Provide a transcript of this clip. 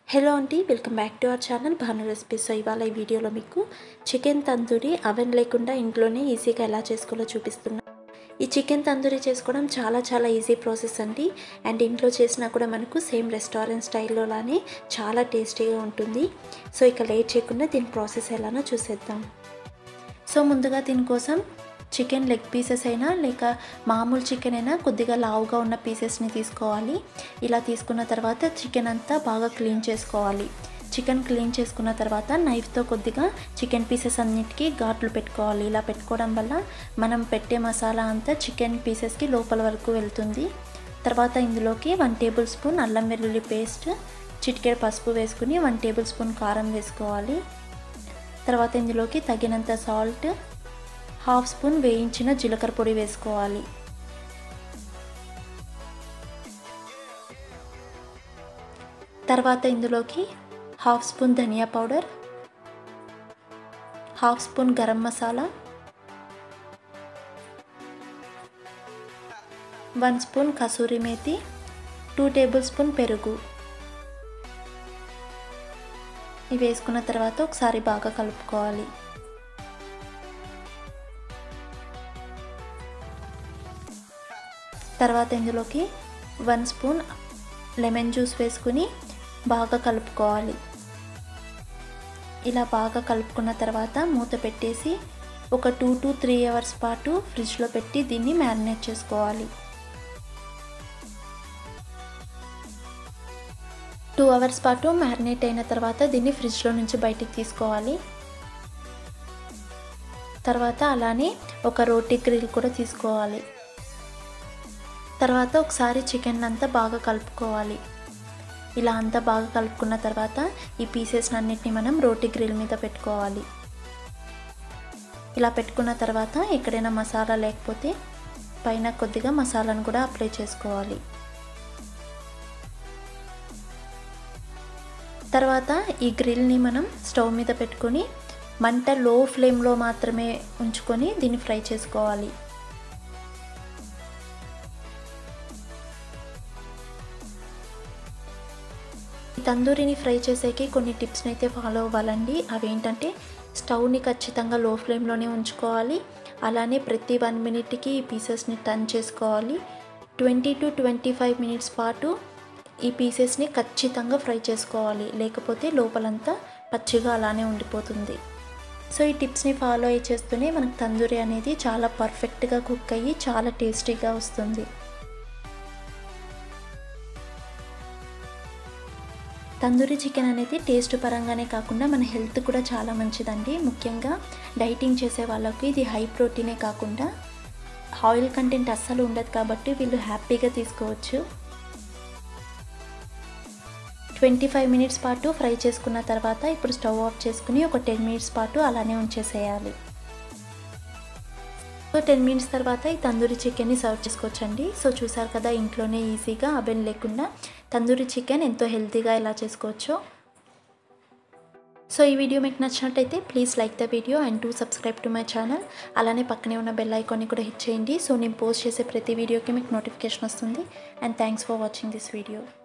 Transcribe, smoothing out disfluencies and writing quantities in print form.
Hello అండి, welcome back to our channel Bhanu recipes. So ఇవాళ ఈ వీడియోలో మీకు చికెన్ తందూరి అవెన్ లేకుండా ఇంట్లోనే ఈజీగా ఎలా చేసుకోవాలో చూపిస్తున్నాను. ఈ చికెన్ తందూరి చేసుకోవడం చాలా ఈజీ ప్రాసెస్ అండి. అండ్ ఇంట్లో చేసినా కూడా మనకు సేమ్ రెస్టారెంట్ స్టైల్లో లానే చాలా టేస్టీగా ఉంటుంది. సో ఇక లేట్ చేయకుండా దీని ప్రాసెస్ ఎలానో చూసేద్దాం. సో ముందుగా దీనికోసం చికెన్ లెగ్ పీసెస్ అయినా లేక మామూలు చికెన్ అయినా కొద్దిగా లావుగా ఉన్న పీసెస్ని తీసుకోవాలి. ఇలా తీసుకున్న తర్వాత చికెన్ అంతా బాగా క్లీన్ చేసుకోవాలి. చికెన్ క్లీన్ చేసుకున్న తర్వాత నైఫ్తో కొద్దిగా చికెన్ పీసెస్ అన్నిటికీ ఘాట్లు పెట్టుకోవాలి. ఇలా పెట్టుకోవడం వల్ల మనం పెట్టే మసాలా అంతా చికెన్ పీసెస్కి లోపల వరకు వెళ్తుంది. తర్వాత ఇందులోకి 1 టేబుల్ స్పూన్ అల్లం వెల్లుల్లి పేస్ట్, చిటికెడు పసుపు వేసుకుని 1 టేబుల్ స్పూన్ కారం వేసుకోవాలి. తర్వాత ఇందులోకి తగినంత సాల్ట్, 1/2 స్పూన్ వేయించిన జీలకర్ర పొడి వేసుకోవాలి. తర్వాత ఇందులోకి 1/2 స్పూన్ ధనియా powder, 1/2 spoon garam masala, 1 spoon kasuri methi, 2 table spoon పెరుగు ఇవి వేసుకున్న తర్వాత ఒకసారి బాగా కలుపుకోవాలి. తర్వాత ఇందులోకి 1 స్పూన్ లెమన్ జ్యూస్ వేసుకుని బాగా కలుపుకోవాలి. ఇలా బాగా కలుపుకున్న తర్వాత మూత పెట్టేసి ఒక 2 to 3 అవర్స్ పాటు ఫ్రిడ్జ్లో పెట్టి దీన్ని మ్యారినేట్ చేసుకోవాలి. 2 అవర్స్ పాటు మ్యారినేట్ అయిన తర్వాత దీన్ని ఫ్రిడ్జ్లో నుంచి బయటికి తీసుకోవాలి. తర్వాత అలానే ఒక రోటీ గ్రిల్ కూడా తీసుకోవాలి. తర్వాత ఒకసారి చికెన్ అంతా బాగా కలుపుకోవాలి. ఇలా అంతా బాగా కలుపుకున్న తర్వాత ఈ పీసెస్ అన్నిటిని మనం రోటీ గ్రిల్ మీద పెట్టుకోవాలి. ఇలా పెట్టుకున్న తర్వాత ఎక్కడైనా మసాలా లేకపోతే పైన కొద్దిగా మసాలాను కూడా అప్లై చేసుకోవాలి. తర్వాత ఈ గ్రిల్ని మనం స్టవ్ మీద పెట్టుకొని మంట లో ఫ్లేమ్లో మాత్రమే ఉంచుకొని దీన్ని ఫ్రై చేసుకోవాలి. తందూరిని ఫ్రై చేసేకి కొన్ని టిప్స్ని అయితే ఫాలో అవ్వాలండి. అవేంటంటే స్టవ్ని ఖచ్చితంగా లో ఫ్లేమ్లోనే ఉంచుకోవాలి. అలానే ప్రతి 1 మినిట్కి ఈ పీసెస్ని టర్న్ చేసుకోవాలి. 20 to 25 మినిట్స్ పాటు ఈ పీసెస్ని ఖచ్చితంగా ఫ్రై చేసుకోవాలి, లేకపోతే లోపలంతా పచ్చిగా అలానే ఉండిపోతుంది. సో ఈ టిప్స్ని ఫాలో అయ్యి చేస్తూనే మనకు తందూరి అనేది చాలా పర్ఫెక్ట్గా కుక్ అయ్యి చాలా టేస్టీగా వస్తుంది. తందూరి చికెన్ అనేది టేస్ట్ పరంగానే కాకుండా మన హెల్త్ కూడా చాలా మంచిదండి. ముఖ్యంగా డైటింగ్ చేసే వాళ్ళకి ఇది హై ప్రోటీనే కాకుండా ఆయిల్ కంటెంట్ అస్సలు ఉండదు కాబట్టి వీళ్ళు హ్యాపీగా తీసుకోవచ్చు. 25 మినిట్స్ పాటు ఫ్రై చేసుకున్న తర్వాత ఇప్పుడు స్టవ్ ఆఫ్ చేసుకుని ఒక 10 మినిట్స్ పాటు అలానే ఉంచేసేయాలి. సో 10 మినిట్స్ తర్వాత ఈ తందూరి చికెన్ని సర్వ్ చేసుకోవచ్చండి. సో చూసారు కదా, ఇంట్లోనే ఈజీగా అవెన్ లేకుండా తందూరి చికెన్ ఎంతో హెల్తీగా ఎలా చేసుకోవచ్చో. సో ఈ వీడియో మీకు నచ్చినట్టయితే please like the video and to subscribe to my channel. అలానే పక్కనే ఉన్న బెల్ ఐకాన్ని కూడా హిట్ చేయండి. సో నేను పోస్ట్ చేసే ప్రతి వీడియోకి మీకు నోటిఫికేషన్ వస్తుంది. And thanks for watching this video.